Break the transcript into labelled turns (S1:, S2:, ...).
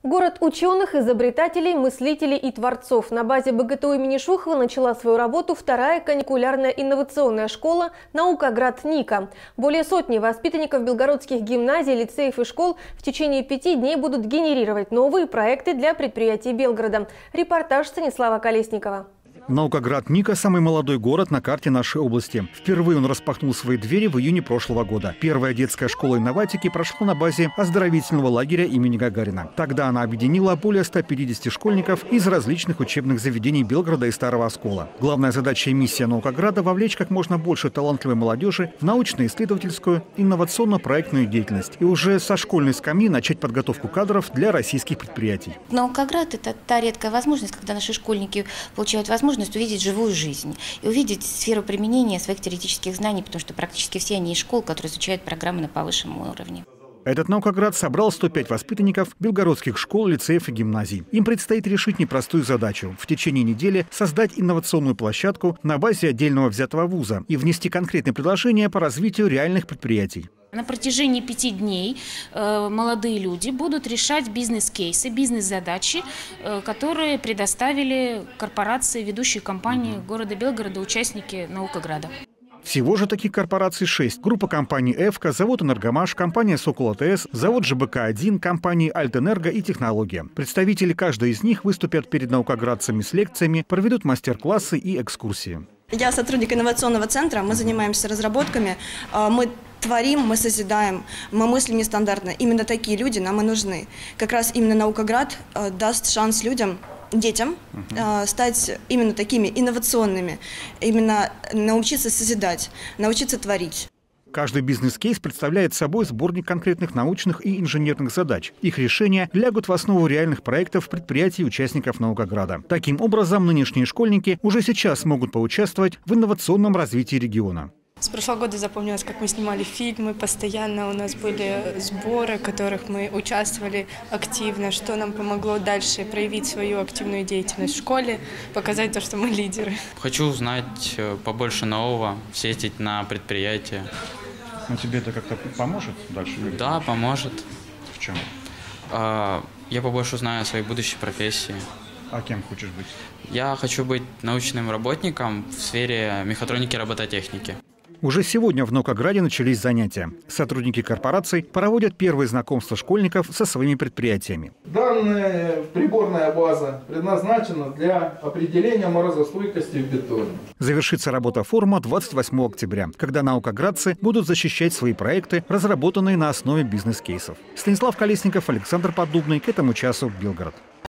S1: Город ученых, изобретателей, мыслителей и творцов. На базе БГТУ имени Шухова начала свою работу вторая каникулярная инновационная школа «Наукоград НИКа». Более сотни воспитанников белгородских гимназий, лицеев и школ в течение 5 дней будут генерировать новые проекты для предприятий Белгорода. Репортаж Станислава Колесникова.
S2: Наукоград НИКа – самый молодой город на карте нашей области. Впервые он распахнул свои двери в июне прошлого года. Первая детская школа инноватики прошла на базе оздоровительного лагеря имени Гагарина. Тогда она объединила более 150 школьников из различных учебных заведений Белгорода и Старого Оскола. Главная задача и миссия Наукограда – вовлечь как можно больше талантливой молодежи в научно-исследовательскую, инновационно-проектную деятельность и уже со школьной скамьи начать подготовку кадров для российских предприятий.
S3: Наукоград – это та редкая возможность, когда наши школьники получают возможность увидеть живую жизнь и увидеть сферу применения своих теоретических знаний, потому что практически все они из школ, которые изучают программы на повышенном уровне.
S2: Этот Наукоград собрал 105 воспитанников белгородских школ, лицеев и гимназий. Им предстоит решить непростую задачу – в течение недели создать инновационную площадку на базе отдельного взятого вуза и внести конкретные предложения по развитию реальных предприятий.
S4: На протяжении 5 дней молодые люди будут решать бизнес-кейсы, бизнес-задачи, которые предоставили корпорации, ведущие компании города Белгорода, участники Наукограда.
S2: Всего же таких корпораций 6. Группа компаний «Эвка», завод «Энергомаш», компания «Сокол АТС», завод ЖБК-1, компании «Альтэнерго» и «Технология». Представители каждой из них выступят перед наукоградцами с лекциями, проведут мастер-классы и экскурсии.
S5: Я сотрудник инновационного центра, мы занимаемся разработками, мы творим, мы созидаем, мы мыслим нестандартно. Именно такие люди нам и нужны. Как раз именно Наукоград даст шанс людям, детям стать именно такими инновационными, именно научиться созидать, научиться творить.
S2: Каждый бизнес-кейс представляет собой сборник конкретных научных и инженерных задач. Их решения лягут в основу реальных проектов предприятий участников Наукограда. Таким образом, нынешние школьники уже сейчас могут поучаствовать в инновационном развитии региона.
S6: С прошлого года запомнилось, как мы снимали фильмы, постоянно у нас были сборы, в которых мы участвовали активно, что нам помогло дальше проявить свою активную деятельность в школе, показать то, что мы лидеры.
S7: Хочу узнать побольше нового, съездить на предприятия.
S2: Но тебе это как-то поможет дальше?
S7: Да, поможет.
S2: В чем?
S7: Я побольше узнаю о своей будущей профессии.
S2: А кем хочешь быть?
S7: Я хочу быть научным работником в сфере мехатроники и робототехники.
S2: Уже сегодня в Наукограде начались занятия. Сотрудники корпораций проводят первые знакомства школьников со своими предприятиями.
S8: Данная приборная база предназначена для определения морозостойкости в бетоне.
S2: Завершится работа форума 28 октября, когда наукоградцы будут защищать свои проекты, разработанные на основе бизнес-кейсов. Станислав Колесников, Александр Поддубный. К этому часу Белгород.